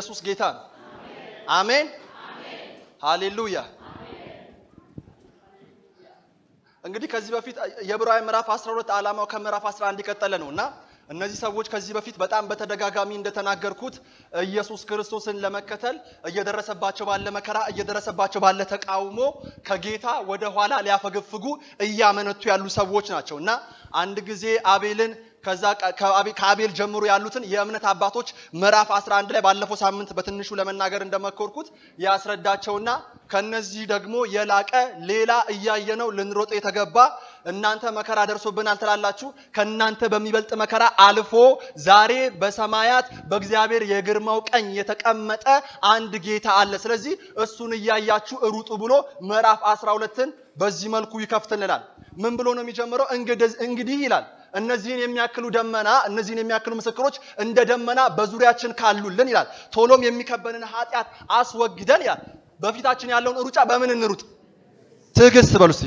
ኢየሱስ ጌታ ነው አሜን ሃሌሉያ እንግዲህ ከዚህ በፊት የዕብራውያን ምዕራፍ 12 ዓላማው ከምዕራፍ 11 ይቀጥላል ነውና እነዚህ ሰዎች ከዚህ በፊት በጣም በተደጋጋሚ እንደተናገርኩት ኢየሱስ ክርስቶስን ለመከተል እየደረሰባቸው ባለ መከራ እየደረሰባቸው ባለ ተቃውሞ ከጌታ ወደ ኋላ ሊያፈገፍጉ እያመነቱ ያሉ ሰዎች ናቸውና አንድ ጊዜ አቤልን ከዛ ከአቤል ጀምሮ ያሉትን የእምነት አባቶች ምዕራፍ 11 ላይ ባለፈው ሳምንት በትንሹ ለመናገር እንደመከርኩት ያስረዳቸውና ከነዚህ ደግሞ የላቀ ሌላ እያየነው ልንሮጥ የተገባ እናንተ መከራ ደርሶብናል ተላላችሁ ከናንተ በሚበልጥ መከራ አልፎ ዛሬ በሰማያት በእግዚአብሔር የግርማው ቀኝ የተቀመጠ አንድ ጌታ አለ ስለዚህ እሱን እያያችሁ ሩጡ ብሎ ምዕራፍ 12ን በዚህ መልኩ ይከፍትልናል ምን ብሎ ነው የሚጀምረው እንግዲህ ይላል እነዚህን የሚያክሉ ደመና እነዚህን የሚያክሉ ምስክሮች እንደ ደመና በዙሪያችን ካሉልን ይላል ቶሎም የሚከበንን ኃጢያት አስወግደን ይላል በፊታችን ያለውን ሩጫ በምን እንሩጥ ትዕግስት በሉሲ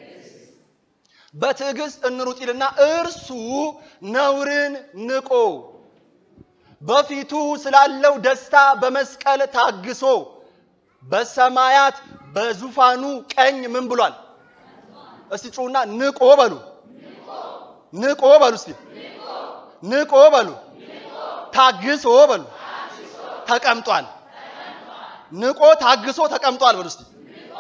በትዕግስት እንሩጥ ይልና እርሱ ነውርን ንቆ በፊቱ ስላለው ደስታ በመስቀል ታግሶ በሰማያት በዙፋኑ ቀኝ ምን ብሏል እስቲ ጮና ንቆ በሉ ንቆ በሉ እስቲ ንቆ በሉ ታግሶ በሉ ተቀምጧል ንቆ ታግሶ ተቀምጧል በሉ እስቲ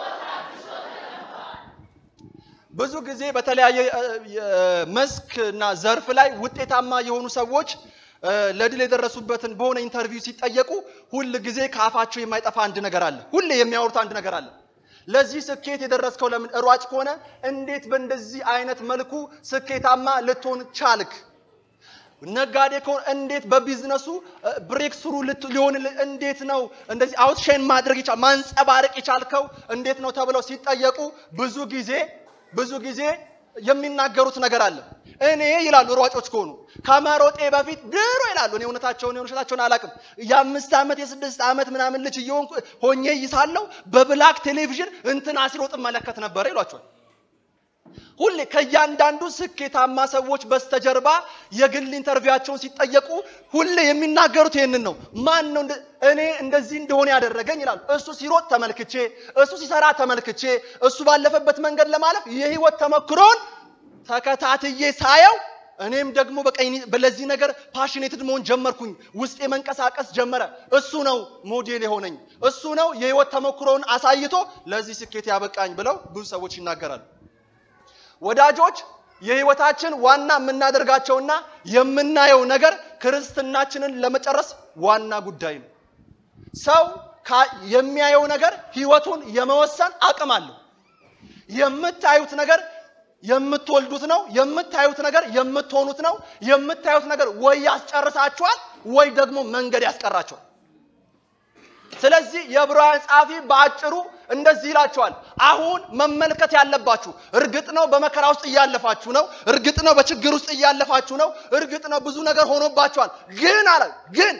ብዙ ጊዜ በተለያየ መስክና ዘርፍ ላይ ውጤታማ የሆኑ ሰዎች ለድል የደረሱበትን በሆነ ኢንተርቪው ሲጠየቁ ሁሉ ጊዜ ካፋቸው የማይጠፋ አንድ ነገር አለ ሁሉ የሚያወሩት አንድ ነገር አለ ለዚህ ስኬት የደረስከው ለምን ሯጭ ሆነ እንዴት በእንደዚህ አይነት መልኩ ስኬታማ ልትሆን ቻልክ ነጋዴ ከሆነ እንዴት በቢዝነሱ ብሬክ ስሩ ሊሆን እንዴት ነው እንደዚህ አውትሻይን ማድረግ ይቻል ማንጸባረቅ ይቻልከው እንዴት ነው ተብለው ሲጠየቁ ብዙ ጊዜ የሚናገሩት ነገር አለ እኔ ይላሉ ሯጮች ከሆኑ ከመሮጤ በፊት ድሮ ይላሉ እኔ እውነታቸውን የሆነታቸውን አላቅም የ5 አመት የ6 አመት ምናምን ልጅ ሆኜ ይሳለው በብላክ ቴሌቪዥን እንትና ሲሮጥ መለከት ነበር ይሏቸዋል ሁሌ ከያንዳንዱ ስኬታማ ሰዎች በስተጀርባ የግል ኢንተርቪዋቸውን ሲጠየቁ ሁሌ የሚናገሩት ይሄንን ነው ማን ነው እኔ እንደዚህ እንደሆነ ያደረገኝ ይላሉ እሱ ሲሮጥ ተመልክቼ እሱ ሲሰራ ተመልክቼ እሱ ባለፈበት መንገድ ለማለፍ የህይወት ተመክሮን ተከታትዬ ሳየው እኔም ደግሞ በለዚህ ነገር ፓሽኔትድ መሆን ጀመርኩኝ ውስጤ መንቀሳቀስ ጀመረ እሱ ነው ሞዴል የሆነኝ እሱ ነው የህይወት ተመክሮን አሳይቶ ለዚህ ስኬት ያበቃኝ ብለው ብዙ ሰዎች ይናገራሉ ወዳጆች የህይወታችን ዋና የምናደርጋቸውና የምናየው ነገር ክርስትናችንን ለመጨረስ ዋና ጉዳይ ነው ሰው የሚያየው ነገር ህይወቱን የመወሰን አቅም አለው የምታዩት ነገር የምትወልዱት ነው የምታዩት ነገር የምትሆኑት ነው የምታዩት ነገር ወይ ያስጨርሳችኋል ወይ ደግሞ መንገድ ያስቀራችኋል ስለዚህ የዕብራውያን ጻፊ በአጭሩ እንደዚህ ይላችኋል አሁን መመልከት ያለባችሁ እርግጥ ነው በመከራ ውስጥ እያለፋችሁ ነው እርግጥ ነው በችግር ውስጥ እያለፋችሁ ነው እርግጥ ነው ብዙ ነገር ሆኖባችኋል ግን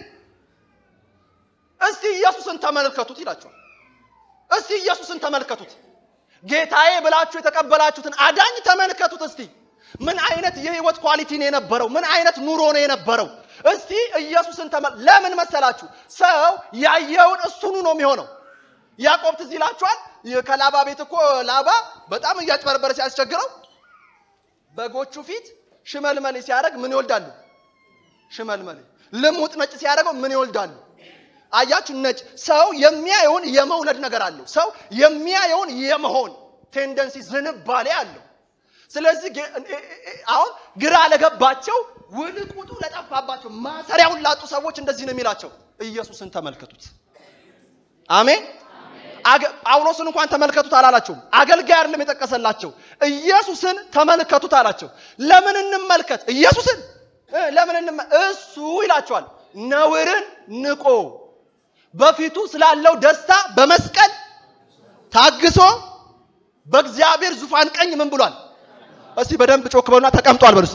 እስቲ ኢየሱስን ተመልከቱት ይላችኋል እስቲ ኢየሱስን ተመልከቱት ጌታዬ ብላችሁ የተቀበላችሁትን አዳኝ ተመልከቱት እስቲ ምን አይነት የህይወት ኳሊቲ ነው የነበረው ምን አይነት ኑሮ ነው የነበረው እስቲ ኢየሱስን ለምን መሰላችሁ ሰው ያየውን እሱኑ ነው የሚሆነው ያዕቆብ ትዝ ይላችኋል ከላባ ቤት እኮ ላባ በጣም እያጭበረበረ ሲያስቸግረው በጎቹ ፊት ሽመልመሌ ሲያደርግ ምን ይወልዳሉ ሽመልመሌ ልሙጥ ነጭ ሲያደርገው ምን ይወልዳሉ አያችሁ ነጭ ሰው የሚያየውን የመውለድ ነገር አለው ሰው የሚያየውን የመሆን ቴንደንሲ ዝንባሌ አለው ስለዚህ አሁን ግራ ለገባቸው ውልቁጡ ለጠፋባቸው ማሰሪያውን ላጡ ሰዎች እንደዚህ ነው የሚላቸው ኢየሱስን ተመልከቱት አሜን ጳውሎስን እንኳን ተመልከቱት አላላቸውም አገልጋይ አይደለም የተቀሰላቸው ኢየሱስን ተመልከቱት አላቸው ለምን እንመልከት ኢየሱስን ለምን እሱ ይላቸዋል ነውርን ንቆ በፊቱ ስላለው ደስታ በመስቀል ታግሶ በእግዚአብሔር ዙፋን ቀኝ ምን ብሏል እስቲ በደንብ ጮክ በሉና ተቀምጧል በሉ እስቲ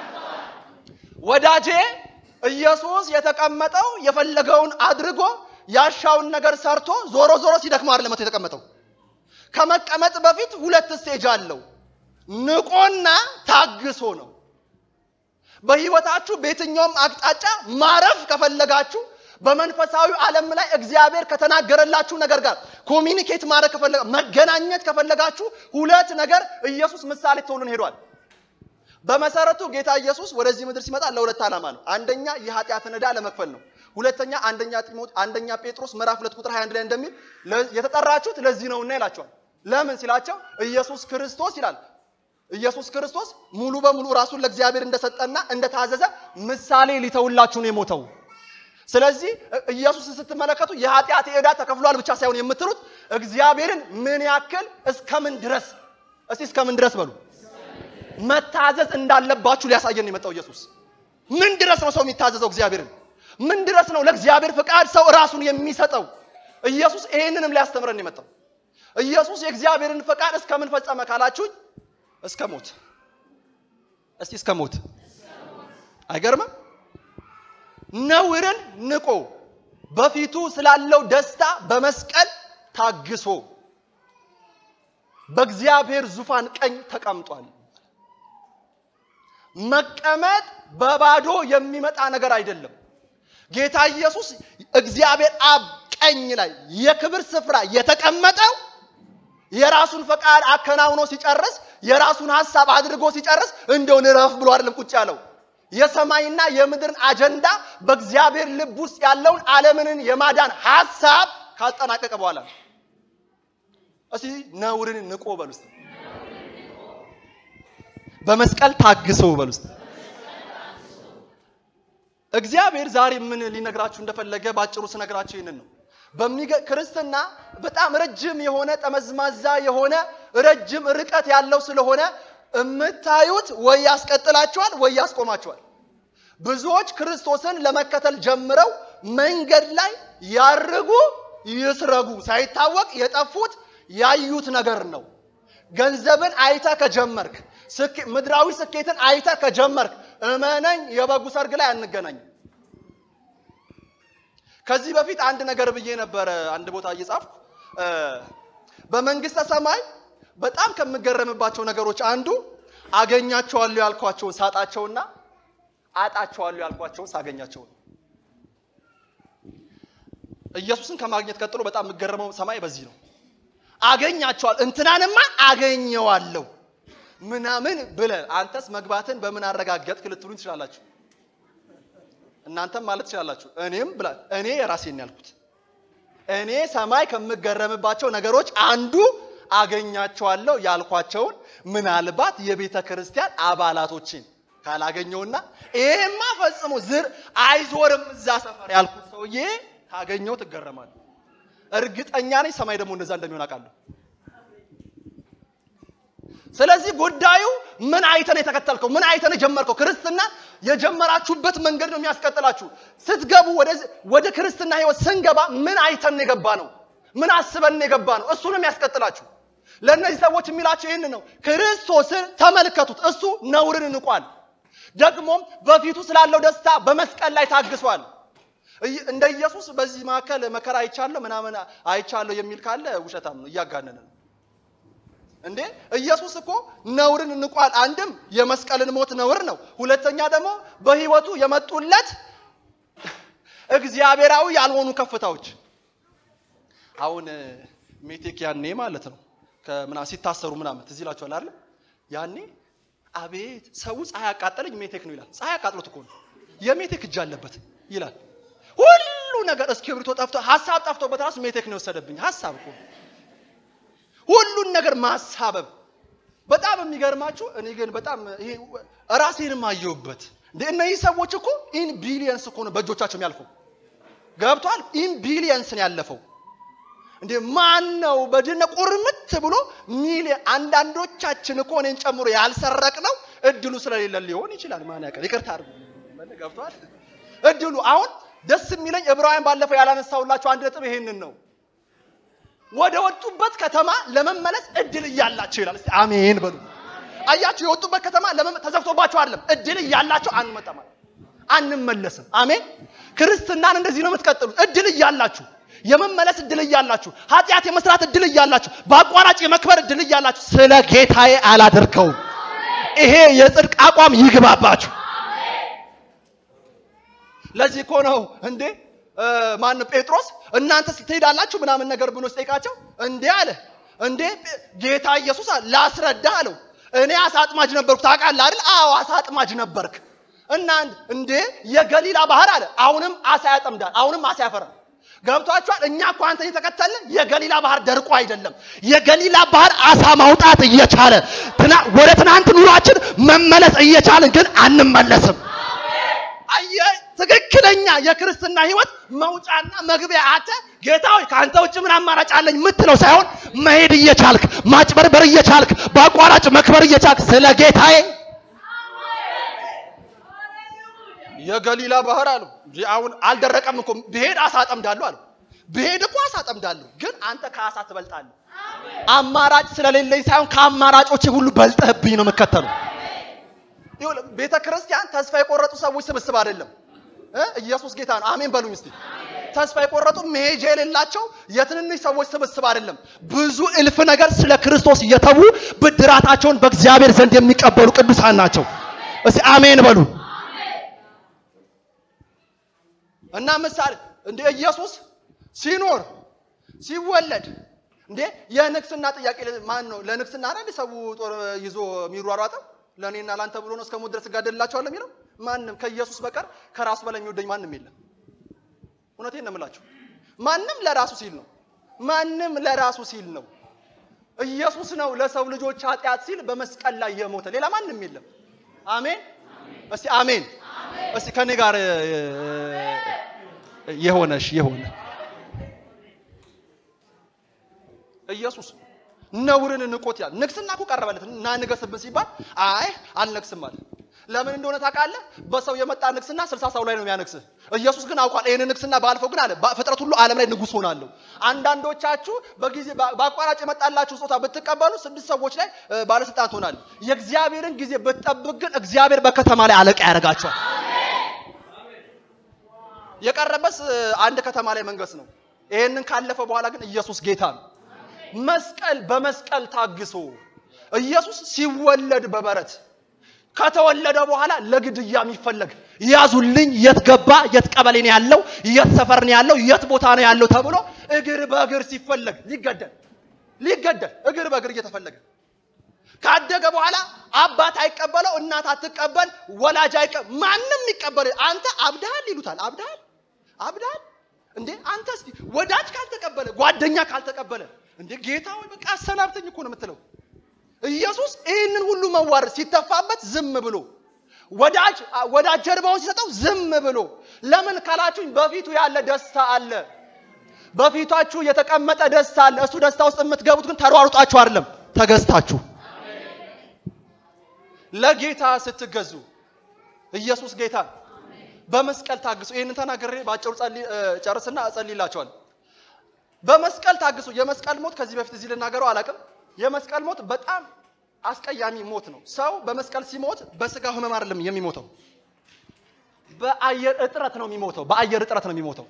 ወዳጄ ኢየሱስ የተቀመጠው የፈለገውን አድርጎ ያሻውን ነገር ሰርቶ ዞሮ ሲደክማ አይደለም የተቀመጠው ከመቀመጥ በፊት ሁለት ስቴጅ አለው ንቆና ታግሶ ነው በህይወታችሁ በየትኛውም አቅጣጫ ማረፍ ከፈለጋችሁ በመንፈሳዊ ዓለም ላይ እግዚአብሔር ከተናገረላችሁ ነገር ጋር ኮሚኒኬት ማድረግ መገናኘት ከፈለጋችሁ ሁለት ነገር ኢየሱስ ምሳሌ ተውልን ሄዷል። በመሰረቱ ጌታ ኢየሱስ ወደዚህ ምድር ሲመጣ ለሁለት ዓላማ ነው። አንደኛ የኃጢአትን ዕዳ ለመክፈል ነው። ሁለተኛ አንደኛ ጴጥሮስ ምዕራፍ 2 ቁጥር 21 ላይ እንደሚል የተጠራችሁት ለዚህ ነውና ይላቸዋል። ለምን ሲላቸው ኢየሱስ ክርስቶስ ይላል ኢየሱስ ክርስቶስ ሙሉ በሙሉ ራሱን ለእግዚአብሔር እንደሰጠና እንደታዘዘ ምሳሌ ሊተውላችሁ ነው የሞተው። ስለዚህ ኢየሱስን ስትመለከቱ የኃጢአት ዕዳ ተከፍሏል ብቻ ሳይሆን የምትሉት እግዚአብሔርን ምን ያክል እስከምን ድረስ በሉ መታዘዝ እንዳለባችሁ ሊያሳየን ነው የመጣው ኢየሱስ። ምን ድረስ ነው ሰው የሚታዘዘው እግዚአብሔርን? ምን ድረስ ነው ለእግዚአብሔር ፍቃድ ሰው ራሱን የሚሰጠው? ኢየሱስ ይሄንንም ሊያስተምረን ነው የመጣው። ኢየሱስ የእግዚአብሔርን ፍቃድ እስከምን ፈጸመ ካላችሁኝ እስከ ሞት። እስቲ እስከ ሞት አይገርምም? ነውርን ንቆ በፊቱ ስላለው ደስታ በመስቀል ታግሶ በእግዚአብሔር ዙፋን ቀኝ ተቀምጧል። መቀመጥ በባዶ የሚመጣ ነገር አይደለም። ጌታ ኢየሱስ እግዚአብሔር አብ ቀኝ ላይ የክብር ስፍራ የተቀመጠው የራሱን ፈቃድ አከናውኖ ሲጨርስ የራሱን ሐሳብ አድርጎ ሲጨርስ እንደው ንረፍ ብሎ አይደለም ቁጭ ያለው። የሰማይና የምድርን አጀንዳ በእግዚአብሔር ልብ ውስጥ ያለውን ዓለምን የማዳን ሐሳብ ካጠናቀቀ በኋላ እስቲ ነውርን ንቆ በሉስ በመስቀል ታግሶ በሉስ። እግዚአብሔር ዛሬ ምን ሊነግራችሁ እንደፈለገ ባጭሩ ስነግራችሁ ይሄንን ነው። ክርስትና በጣም ረጅም የሆነ ጠመዝማዛ የሆነ ረጅም ርቀት ያለው ስለሆነ እምታዩት ወይ ያስቀጥላችኋል ወይ ያስቆማችኋል። ብዙዎች ክርስቶስን ለመከተል ጀምረው መንገድ ላይ ያርጉ ይስረጉ ሳይታወቅ የጠፉት ያዩት ነገር ነው። ገንዘብን አይታ ከጀመርክ ምድራዊ ስኬትን አይታ ከጀመርክ እመነኝ የበጉ ሰርግ ላይ አንገናኝ። ከዚህ በፊት አንድ ነገር ብዬ ነበር አንድ ቦታ እየጻፍኩ በመንግስተ ሰማይ በጣም ከመገረምባቸው ነገሮች አንዱ አገኛቸዋለሁ ያልኳቸው ሳጣቸውና አጣቸዋለሁ ያልኳቸው ሳገኛቸው። ኢየሱስን ከማግኘት ቀጥሎ በጣም መገረመው ሰማይ በዚህ ነው። አገኛቸዋል እንትናንማ አገኘዋለሁ ምናምን ብለ አንተስ መግባትን በምን አረጋግጠክ ልትሉኝ ትችላላችሁ። እናንተም ማለት ትችላላችሁ። እኔም ብላ እኔ የራሴን ያልኩት እኔ ሰማይ ከመገረምባቸው ነገሮች አንዱ አገኛቸዋለሁ ያልኳቸውን ምናልባት የቤተ ክርስቲያን አባላቶችን ካላገኘውና ይሄማ ፈጽሞ ዝር አይዞርም እዛ ሰፈር ያልኩት ሰውዬ ካገኘው ትገረማለህ። እርግጠኛ ነኝ ሰማይ ደግሞ እንደዛ እንደሚሆን አውቃለሁ። ስለዚህ ጉዳዩ ምን አይተን የተከተልከው ምን አይተን የጀመርከው ክርስትና የጀመራችሁበት መንገድ ነው የሚያስቀጥላችሁ። ስትገቡ ወደ ክርስትና ህይወት ስንገባ ምን አይተን የገባ ነው ምን አስበን የገባ ነው እሱ ነው የሚያስቀጥላችሁ። ለነዚህ ሰዎች የሚላቸው ይሄን ነው። ክርስቶስን ተመልከቱት። እሱ ነውርን ንቋል። ደግሞም በፊቱ ስላለው ደስታ በመስቀል ላይ ታግሷል። እንደ ኢየሱስ በዚህ ማከለ መከራ አይቻለሁ ምናምን አይቻለሁ የሚል ካለ ውሸታም ነው እያጋነነ ነው እንዴ። ኢየሱስ እኮ ነውርን ንቋል። አንድም የመስቀልን ሞት ነውር ነው። ሁለተኛ ደግሞ በህይወቱ የመጡለት እግዚአብሔራዊ ያልሆኑ ከፍታዎች አሁን ሜቴክ ያኔ ማለት ነው ከምና ሲታሰሩ ምናምን ትዝ ይላችኋል አይደል? ያኔ አቤት ሰው ፀሐይ አቃጠለኝ ሜቴክ ነው ይላል። ፀሐይ አቃጥሎት እኮ ነው የሜቴክ እጅ አለበት ይላል። ሁሉ ነገር እስክሪብቶ ጠፍቶ ሐሳብ ጠፍቶበት ራሱ ሜቴክ ነው ወሰደብኝ ሐሳብ እኮ ሁሉን ነገር ማሳበብ። በጣም የሚገርማችሁ እኔ ግን በጣም ይሄ ራሴንም አየሁበት እንዴ። እነዚህ ሰዎች እኮ ኢን ቢሊየንስ እኮ ነው በእጆቻቸው የሚያልፈው ገብቷል። ኢን ቢሊየንስ ነው ያለፈው እንዴ። ማን ነው በድነ ቁርምት ብሎ ሚሊየን አንዳንዶቻችን እኮ እኔን ጨምሮ ያልሰረቅነው እድሉ ስለሌለ ሊሆን ይችላል። ማን ያቀር ይቅርታ አድርጉ ገብቷል እድሉ። አሁን ደስ የሚለኝ ዕብራውያን ባለፈው ያላነሳውላችሁ አንድ ነጥብ ይሄንን ነው። ወደ ወጡበት ከተማ ለመመለስ እድል እያላችሁ ይላል። እስቲ አሜን በሉ። አያችሁ የወጡበት ከተማ ተዘፍቶባችሁ አይደለም እድል እያላችሁ አንመለስም። አሜን። ክርስትናን እንደዚህ ነው የምትቀጥሉት። እድል እያላችሁ የመመለስ እድል እያላችሁ ኃጢአት የመስራት እድል እያላችሁ በአቋራጭ የመክበር እድል እያላችሁ ስለ ጌታዬ አላደርገው ይሄ የጽድቅ አቋም ይግባባችሁ። ለዚህ እኮ ነው እንዴ ማን ጴጥሮስ እናንተ ትሄዳላችሁ ምናምን ነገር ብሎ ሲጠይቃቸው እንዴ አለ እንዴ ጌታ ኢየሱስ ላስረዳ አለው እኔ አሳ አጥማጅ ነበርኩ ታውቃለህ አይደል አዎ አሳ አጥማጅ ነበርክ እና እንዴ የገሊላ ባህር አለ አሁንም አሳ ያጠምዳል አሁንም አሳ ያፈራል ገብቷችኋል እኛ እኮ አንተ እየተከተልን የገሊላ ባህር ደርቆ አይደለም የገሊላ ባህር አሳ ማውጣት እየቻለ ወደ ትናንት ኑሯችን መመለስ እየቻልን ግን አንመለስም አሜን ትክክለኛ የክርስትና ህይወት መውጫና መግቢያ አተ ጌታው ካንተ ውጭ ምን አማራጭ አለኝ ምትለው ሳይሆን መሄድ እየቻልክ ማጭበርበር እየቻልክ ባቋራጭ መክበር እየቻልክ ስለ ጌታዬ የገሊላ ባህር አሉ አሁን አልደረቀም እኮ ብሄድ አሳ አጠምዳለሁ አሉ ብሄድ እኮ አሳ አጠምዳለሁ ግን አንተ ከአሳ ትበልጣለህ አማራጭ ስለሌለኝ ሳይሆን ከአማራጮች ሁሉ በልጠህብኝ ነው መከተለው ይሁን ቤተክርስቲያን ተስፋ የቆረጡ ሰዎች ስብስብ አይደለም ኢየሱስ ጌታ ነው አሜን በሉኝ እስቲ ተስፋ የቆረጡ መሄጃ የሌላቸው የትንንሽ ሰዎች ስብስብ አይደለም ብዙ እልፍ ነገር ስለ ክርስቶስ የተዉ ብድራታቸውን በእግዚአብሔር ዘንድ የሚቀበሉ ቅዱሳን ናቸው እስቲ አሜን በሉ እና ምሳሌ እንደ ኢየሱስ ሲኖር ሲወለድ እንደ የንግስና ጥያቄ ማን ነው ለንግስና አይደል ሰው ጦር ይዞ የሚሯሯጠው ለኔና ላንተ ብሎ ነው እስከ ሞት ድረስ ጋደላቸው አለ የሚለው ማንንም ከኢየሱስ በቀር ከራሱ በላይ የሚወደኝ ማንንም የለም እውነቴን ነው የምላችሁ ማንንም ለራሱ ሲል ነው ኢየሱስ ነው ለሰው ልጆች ኃጢአት ሲል በመስቀል ላይ የሞተ ሌላ ማንንም የለም አሜን እስቲ አሜን እስቲ ከኔ ጋር የሆነ ኢየሱስ ነውርን ንቆት ያ ንግስና እኮ ቀረበለት እና ንገስብን ሲባል አይ አልነግስም ማለት ለምን እንደሆነ ታውቃለህ በሰው የመጣ ንግስና 60 ሰው ላይ ነው የሚያነግስ ኢየሱስ ግን አውቋል ይሄን ንግስና ባልፈው ግን አለ ፍጥረት ሁሉ ዓለም ላይ ንጉስ ሆናለሁ አንዳንዶቻችሁ በጊዜ ባቋራጭ የመጣላችሁ ጾታ ብትቀበሉ 6 ሰዎች ላይ ባለስልጣን ሆናል የእግዚአብሔርን ጊዜ ብትጠብቅ ግን እግዚአብሔር በከተማ ላይ አለቃ ያደርጋቸዋል የቀረበስ አንድ ከተማ ላይ መንገስ ነው ይሄንን ካለፈ በኋላ ግን ኢየሱስ ጌታ ነው መስቀል በመስቀል ታግሶ ኢየሱስ ሲወለድ በበረት ከተወለደ በኋላ ለግድያ የሚፈልግ ያዙልኝ የት ገባ የት ቀበሌ ነው ያለው የት ሰፈር ነው ያለው የት ቦታ ነው ያለው ተብሎ እግር በእግር ሲፈልግ ሊገደል እግር በእግር እየተፈለገ ካደገ በኋላ አባት አይቀበለው እናት አትቀበል ወላጅ አይቀበል ማንንም ይቀበል አንተ አብዳል ይሉታል አብዳል እንዴ አንተ እስቲ ወዳጅ ካልተቀበለ ጓደኛ ካልተቀበለ እንዴ ጌታው በቃ አሰናብተኝ እኮ ነው የምትለው ኢየሱስ ይሄንን ሁሉ መዋረድ ሲተፋበት ዝም ብሎ ወዳጅ ጀርባውን ሲሰጠው ዝም ብሎ ለምን ካላችሁኝ በፊቱ ያለ ደስታ አለ በፊታችሁ የተቀመጠ ደስታ አለ እሱ ደስታ ውስጥ የምትገቡት ግን ተሯሩጣችሁ አይደለም ተገዝታችሁ ለጌታ ስትገዙ ኢየሱስ ጌታ በመስቀል ታግሱ ይሄንን ተናግሬ ባጭሩ ጨርስና እጸልይላችኋለሁ በመስቀል ታግሱ የመስቀል ሞት ከዚህ በፊት እዚህ ልናገረው አላቅም የመስቀል ሞት በጣም አስቀያሚ ሞት ነው ሰው በመስቀል ሲሞት በስጋ ህመም አይደለም የሚሞተው በአየር እጥረት ነው የሚሞተው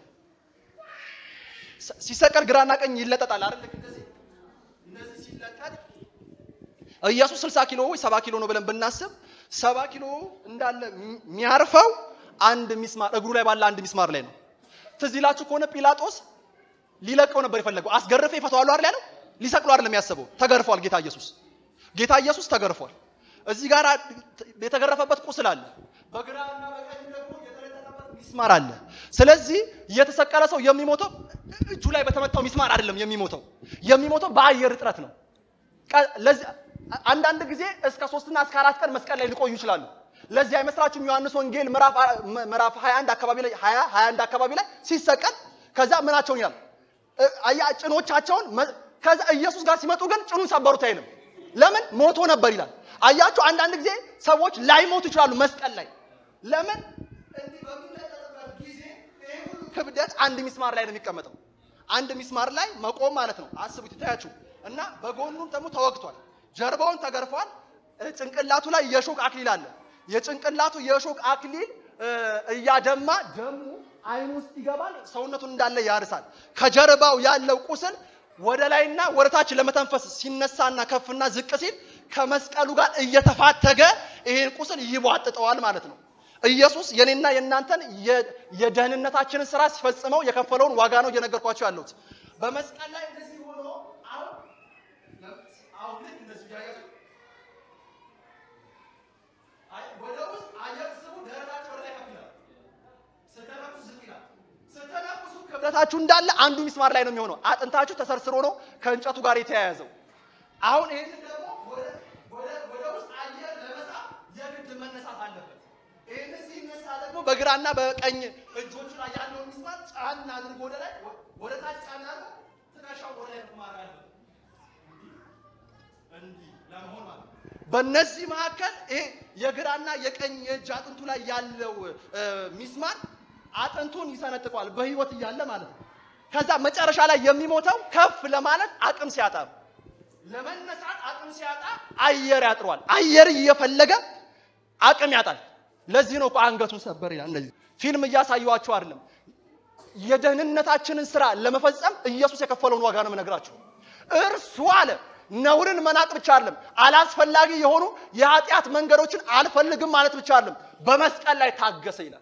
ሲሰቀል ግራና ቀኝ ይለጠጣል አይደል እንደዚህ ሲለጠጥ ኢየሱስ 60 ኪሎ ወይ 70 ኪሎ ነው ብለን ብናስብ 70 ኪሎ እንዳለ የሚያርፈው አንድ ሚስማር እግሩ ላይ ባለ አንድ ሚስማር ላይ ነው ትዝ ይላችሁ ከሆነ ጲላጦስ ሊለቀው ነበር የፈለገው አስገርፈ ይፈታዋል አይደል ያለው ሊሰቅሉ አይደለም ያሰበው ተገርፏል ጌታ ኢየሱስ ተገርፏል እዚህ ጋር የተገረፈበት ቁስል አለ በግራና በቀኝ ደግሞ የተለጠጠበት ሚስማር አለ ስለዚህ የተሰቀለ ሰው የሚሞተው እጁ ላይ በተመታው ሚስማር አይደለም የሚሞተው በአየር እጥረት ነው ለዚህ አንዳንድ ጊዜ እስከ 3 እና እስከ 4 ቀን መስቀል ላይ ሊቆዩ ይችላሉ ለዚህ አይመስላችሁም ዮሐንስ ወንጌል ምዕራፍ 21 አካባቢ ላይ 21 አካባቢ ላይ ሲሰቀል ከዛ ምናቸውን ይላል አያ ጭኖቻቸውን ከዛ ኢየሱስ ጋር ሲመጡ ግን ጭኑን ሰበሩት አይልም ለምን ሞቶ ነበር ይላል አያችሁ አንዳንድ ጊዜ ሰዎች ላይሞቱ ይችላሉ መስቀል ላይ ለምን እንዲህ በሚለጠጥበት ጊዜ ክብደት አንድ ሚስማር ላይ ነው የሚቀመጠው አንድ ሚስማር ላይ መቆም ማለት ነው አስቡት ታያችሁ እና በጎኑም ደግሞ ተወግቷል ጀርባውን ተገርፏል ጭንቅላቱ ላይ የሾክ አክሊል አለ የጭንቅላቱ የሾክ አክሊል እያደማ ደሙ አይኑ ውስጥ ይገባል ሰውነቱን እንዳለ ያርሳል ከጀርባው ያለው ቁስል ወደ ላይና ወረታች ለመተንፈስ ሲነሳና ከፍና ዝቅ ሲል ከመስቀሉ ጋር እየተፋተገ ይሄን ቁስል ይቧጥጠዋል ማለት ነው ኢየሱስ የኔና የናንተን የደህንነታችንን ስራ ሲፈጽመው የከፈለውን ዋጋ ነው እየነገርኳችሁ ያለሁት በመስቀል ላይ እንደዚህ ሆኖ አሁን እንደዚህ ያያችሁ ወደ ውስጥ አየስቡ ደረታቸው ላይ ከፍላል ስተነፍሱ ዝቅላል ስተነፍሱ ክብደታችሁ እንዳለ አንዱ ሚስማር ላይ ነው የሚሆነው አጥንታችሁ ተሰርስሮ ነው ከእንጨቱ ጋር የተያያዘው አሁን ይሄን ደግሞ ወደ ውስጥ አየር ለመሳብ የግድ መነሳት አለበት ይሄን ሲነሳ ደግሞ በግራና በቀኝ እጆቹ ላይ ያለው ሚስማር ጫና አድርጎ ወደ ታች ጫና አድርጎ ትከሻው ወደ ላይ ማራል እንዲ ለመሆን ማለት በእነዚህ መካከል ይሄ የግራና የቀኝ እጅ አጥንቱ ላይ ያለው ሚስማር አጥንቱን ይሰነጥቋል በህይወት ይያለ ማለት ነው ከዛ መጨረሻ ላይ የሚሞተው ከፍ ለማለት አቅም ሲያጣ ለመነሳት አቅም ሲያጣ አየር ያጥሯል አየር እየፈለገ አቅም ያጣል ለዚህ ነው አንገቱን ሰበር ይላል እንደዚህ ፊልም እያሳዩአችሁ አይደለም የደህንነታችንን ስራ ለመፈጸም ኢየሱስ የከፈለውን ዋጋ ነው መነግራችሁ እርሱ አለ ነውርን መናቅ ብቻ አይደለም አላስፈላጊ የሆኑ የኃጢአት መንገዶችን አልፈልግም ማለት ብቻ አይደለም በመስቀል ላይ ታገሰ ይላል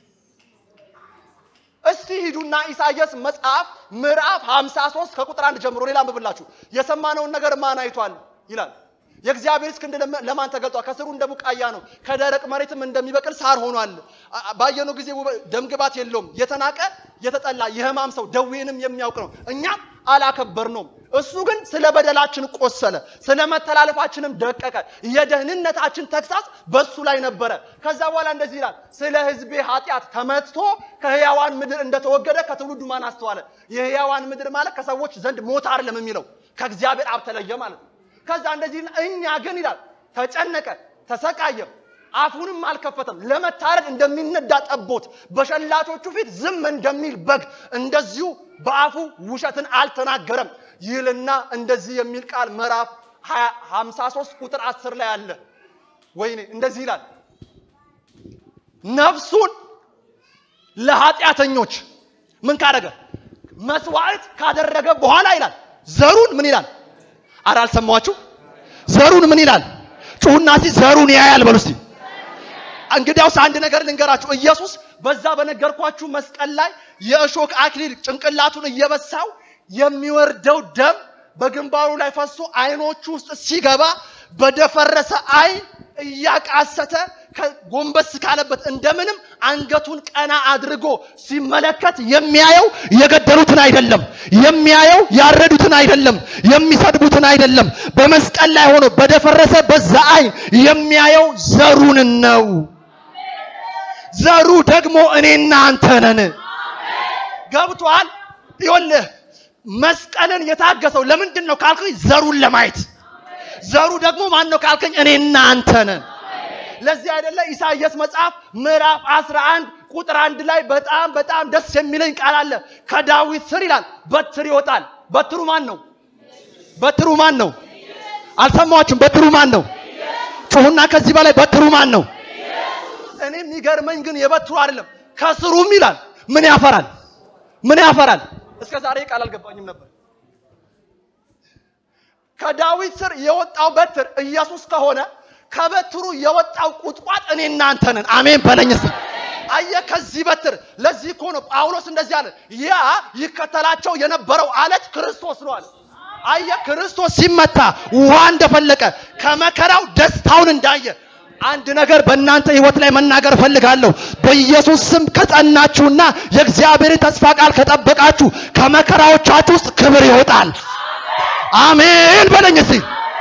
እስቲ ሂዱና ኢሳይያስ መጽሐፍ ምዕራፍ 53 ከቁጥር 1 ጀምሮ ሌላ አንብብላችሁ የሰማነውን ነገር ማን አይቷል ይላል የእግዚአብሔር እስክንድ ለማን ተገልጧል ከስሩ እንደሙቃያ ነው ከደረቅ መሬትም እንደሚበቅል ሳር ሆኗል ባየነው ጊዜ ደምግባት የለውም የተናቀ የተጠላ የህማም ሰው ደዌንም የሚያውቅ ነው እኛም አላከበርነውም እሱ ግን ስለ በደላችን ቆሰለ ስለ መተላለፋችንም ደቀቀ የደህንነታችን ተግሳጽ በሱ ላይ ነበረ ከዛ በኋላ እንደዚህ ይላል ስለ ህዝቤ ኃጢአት ተመትቶ ከሕያዋን ምድር እንደተወገደ ከትውልዱ ማን አስተዋለ የሕያዋን ምድር ማለት ከሰዎች ዘንድ ሞት አይደለም የሚለው ከእግዚአብሔር አብ ተለየ ማለት ከዛ እንደዚህ እኛ ግን ይላል ተጨነቀ ተሰቃየ አፉንም አልከፈተም ለመታረድ እንደሚነዳ ጠቦት በሸላቾቹ ፊት ዝም እንደሚል በግ እንደዚሁ በአፉ ውሸትን አልተናገረም ይልና እንደዚህ የሚል ቃል ምዕራፍ 53 ቁጥር 10 ላይ አለ ወይኔ እንደዚህ ይላል ነፍሱን ለኃጢአተኞች ምን ካደረገ መስዋዕት ካደረገ በኋላ ይላል ዘሩን ምን ይላል አራል ሰማዋችሁ ዘሩን ምን ይላል ጩሁናሲ ዘሩን ያያል በሉስቲ እንግዲያውስ አንድ ነገር ልንገራችሁ ኢየሱስ በዛ በነገርኳችሁ መስቀል ላይ የእሾክ አክሊል ጭንቅላቱን እየበሳው የሚወርደው ደም በግንባሩ ላይ ፈሶ አይኖቹ ውስጥ ሲገባ በደፈረሰ አይን እያቃሰተ ጎንበስ ካለበት እንደምንም አንገቱን ቀና አድርጎ ሲመለከት የሚያየው የገደሉትን አይደለም የሚያየው ያረዱትን አይደለም የሚሰድቡትን አይደለም በመስቀል ላይ ሆኖ በደፈረሰ በዛ አይን የሚያየው ዘሩን ነው ዘሩ ደግሞ እኔና አንተ ነን ገብቷል ይወልህ መስቀልን የታገሰው ለምንድን ነው ካልከኝ ዘሩን ለማየት ዘሩ ደግሞ ማን ነው ካልከኝ እኔና አንተ ነን ለዚህ አይደለ ኢሳይያስ መጽሐፍ ምዕራፍ 11 ቁጥር 1 ላይ በጣም ደስ የሚለኝ ቃል አለ ከዳዊት ስር ይላል በትር ይወጣል በትሩ ማን ነው አልሰማችሁም በትሩ ማን ነው ጮህና ከዚህ በላይ በትሩ ማን ነው እኔ የሚገርመኝ ግን የበትሩ አይደለም ከስሩም ይላል ምን ያፈራል እስከ ዛሬ ቃል አልገባኝም ነበር ከዳዊት ስር የወጣው በትር ኢየሱስ ከሆነ ከበትሩ የወጣው ቁጥቋጥ እኔና አንተ ነን አሜን በለኝስ አየ ከዚህ በትር ለዚህ እኮ ነው ጳውሎስ እንደዚህ አለ ያ ይከተላቸው የነበረው አለት ክርስቶስ ነው አለ አየ ክርስቶስ ሲመታ ውሃ እንደፈለቀ ከመከራው ደስታውን እንዳየ አንድ ነገር በእናንተ ህይወት ላይ መናገር ፈልጋለሁ በኢየሱስ ስም ከጸናችሁና የእግዚአብሔር ተስፋ ቃል ከጠበቃችሁ ከመከራዎቻችሁ ውስጥ ክብር ይወጣል አሜን በለኝስ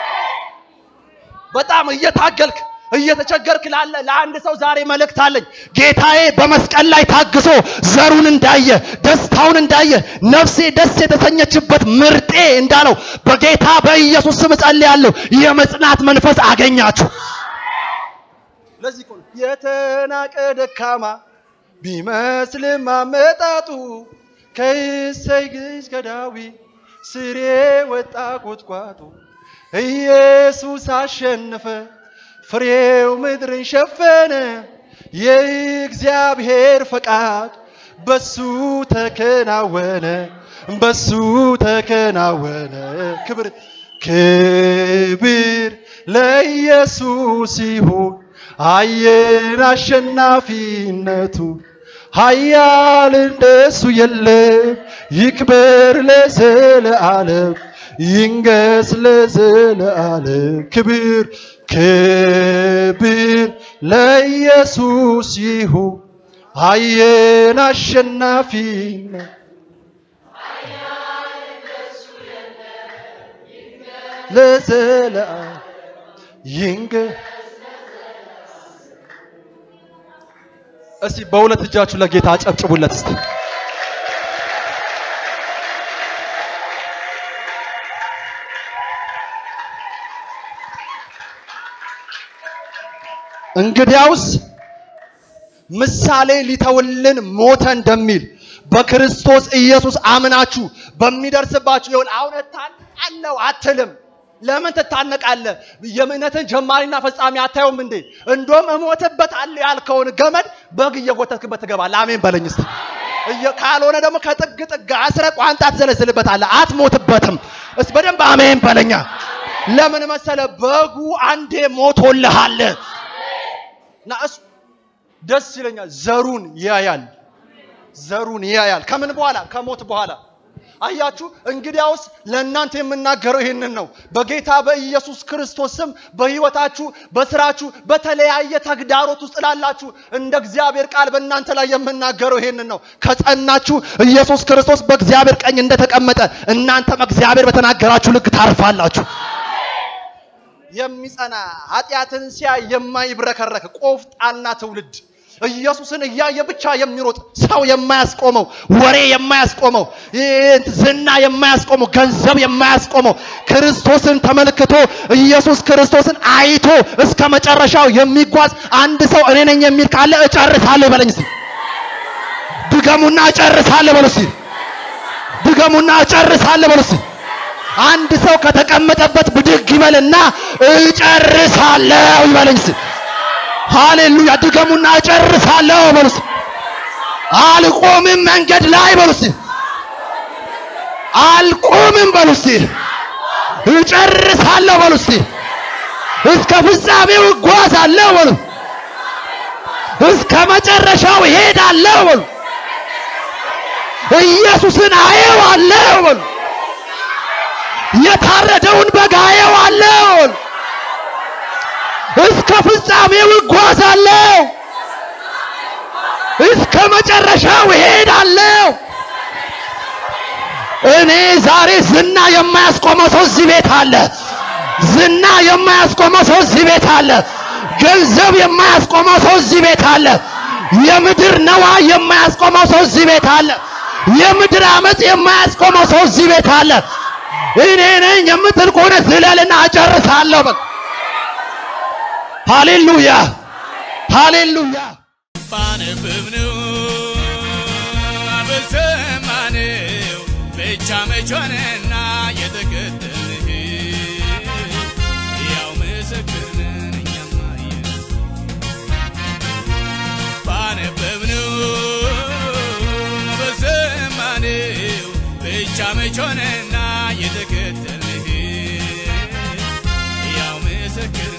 በጣም እየታገልክ እየተቸገርክ ለአንድ ሰው ዛሬ መልእክት አለኝ ጌታዬ በመስቀል ላይ ታግሶ ዘሩን እንዳየ ደስታውን እንዳየ ነፍሴ ደስ የተሰኘችበት ምርጤ እንዳለው በጌታ በኢየሱስ ስም ጸልያለሁ የመጽናት መንፈስ አገኛችሁ ለዚህ እኮ የተናቀ ደካማ ቢመስልም አመጣጡ ከእሴይ ግስ ከዳዊት ስሬ ወጣ ቁጥቋጦ ኢየሱስ አሸነፈ ፍሬው ምድርን ሸፈነ የእግዚአብሔር ፈቃድ በሱ ተከናወነ ክብር ለኢየሱስ ይሁን አየን አሸናፊነቱ ኃያል እንደሱ የለም ይክበር ለዘለዓለም ይንገስ ለዘለዓለም ክብር ክብር ለኢየሱስ ይሁን አየን አሸናፊነቱ ለዘለዓለም ይንገስ እስቲ በሁለት እጃችሁ ለጌታ አጨብጭቡለት እስቲ እንግዲያውስ ምሳሌ ሊተውልን ሞተ እንደሚል በክርስቶስ ኢየሱስ አምናችሁ በሚደርስባችሁ ይሁን አሁን ታጣለው አትልም ለምን ተታነቃለህ የእምነትን ጀማሪና ፈጻሚ አታዩም እንዴ እንደም እሞተበታለሁ ያልከውን ገመድ በግ እየጎተትክበት ትገባለህ አሜን በለኝ እስቲ ካልሆነ ደግሞ ከጥግ ጥግ አስረ ቋንጣ ትዘለዝልበታለህ አትሞትበትም እስቲ በደንብ አሜን በለኛ ለምን መሰለ በጉ አንዴ ሞቶልሃል ናስ ደስ ይለኛል ዘሩን ያያል ከምን በኋላ ከሞት በኋላ አያችሁ እንግዲያውስ ለእናንተ የምናገረው ይሄንን ነው በጌታ በኢየሱስ ክርስቶስ ስም በህይወታችሁ በስራችሁ በተለያየ ተግዳሮት ውስጥ ላላችሁ እንደ እግዚአብሔር ቃል በእናንተ ላይ የምናገረው ይሄንን ነው ከጸናችሁ ኢየሱስ ክርስቶስ በእግዚአብሔር ቀኝ እንደተቀመጠ እናንተም እግዚአብሔር በተናገራችሁ ልክ ታርፋላችሁ የሚጸና ኃጢያትን ሲያይ የማይብረከረክ ቆፍጣና ትውልድ ኢየሱስን እያየ ብቻ የሚሮጥ ሰው የማያስቆመው ወሬ የማያስቆመው ዝና የማያስቆመው ገንዘብ የማያስቆመው ክርስቶስን ተመልክቶ ኢየሱስ ክርስቶስን አይቶ እስከ መጨረሻው የሚጓዝ አንድ ሰው እኔ ነኝ የሚል ካለ እጨርሳለሁ ይበለኝ እስቲ ድገሙና እጨርሳለሁ በሉ እስቲ ድገሙና እጨርሳለሁ በሉ እስቲ አንድ ሰው ከተቀመጠበት ብድግ ይበልና እጨርሳለሁ ይበለኝ እስቲ ሃሌሉያ ድገሙና እጨርሳለሁ በሉስ አልቆምም መንገድ ላይ በሉስ አልቆምም በሉስ እጨርሳለሁ በሉስ እስከ ፍጻሜው እጓዛለሁ በሉ እስከ መጨረሻው ሄዳለሁ በሉ ኢየሱስን አየዋለሁ በሉ የታረደውን በግ አየዋለሁ እስከ ፍጻሜው እጓዛለሁ እስከ መጨረሻው ሄዳለሁ እኔ ዛሬ ዝና የማያስቆመው ሰው እዚህ ቤት አለ ዝና የማያስቆመው ሰው እዚህ ቤት አለ ገንዘብ የማያስቆመው ሰው እዚህ ቤት አለ የምድር ነዋ የማያስቆመው ሰው እዚህ ቤት አለ የምድር አመጽ የማያስቆመው ሰው እዚህ ቤት አለ እኔ ነኝ የምትል ከሆነ ዝለልና እጨርሳለሁ በቃ ሃሌሉያ ሃሌሉያ ባነበብነው በሰማነው ብቻ መቾንና የተከተልህ ያው ምስክርነን እኛማ ባነበብነው በሰማነው ብቻ መቾንና የተከተልህ ያው ምስክር